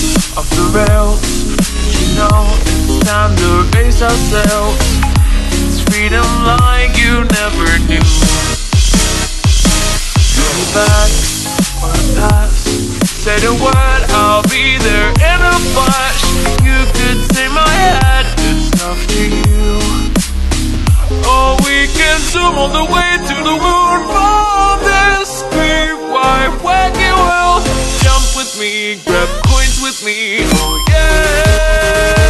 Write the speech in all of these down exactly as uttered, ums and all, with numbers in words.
off the rails. You know it's time to raise ourselves. It's freedom like you never knew. Go back or past, say the word, I'll be there in a flash. You could say my head, it's up to you. Oh, we can zoom all the way to the moon from this great wide wacky world. Jump with me, grab coins with me, oh yeah.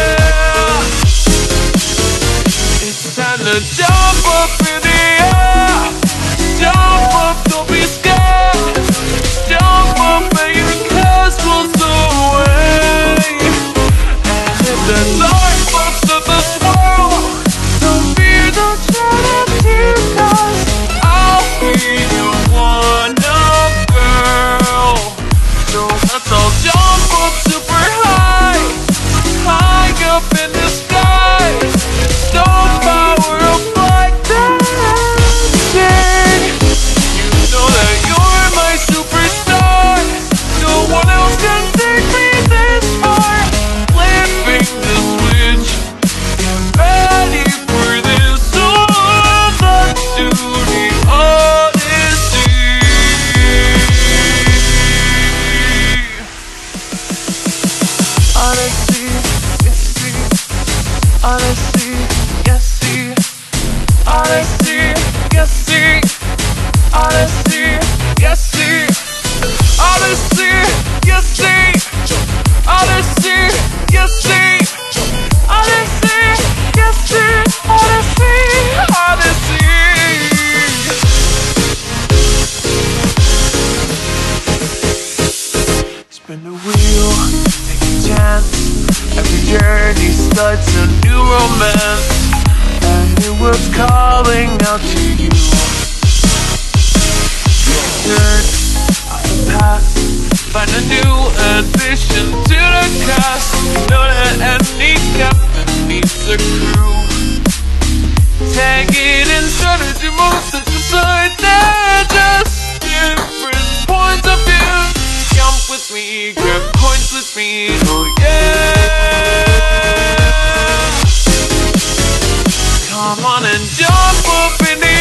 It's time to jump up in the air. Jump up, don't be scared. Jump up and your cares will soar away. And if the dark busts of the swirl, don't fear, don't shed a tear, 'cause I'll be your one-up girl. So let's all jump up super high, high up in the sky. Don't power up like dancing. You know that you're my superstar. No one else can take me this far. Flipping the switch, get ready for this. Oh, let's do the Odyssey. Odyssey, yes, see. Odyssey, yes, see. Odyssey, yes, see. Odyssey, yes, see. Odyssey, yes, see. Odyssey, yes, see. Odyssey, yes, see. Odyssey, Odyssey. Spin the wheel, take a chance. Every journey starts a new romance, and it was calling out to you. Turn off the past, find a new addition to the cast. You know that any captain needs a crew. Tag it and strategy moves at the side. They're just different points of view. Jump with me, grab coins with me, oh yeah. Come on and jump up in the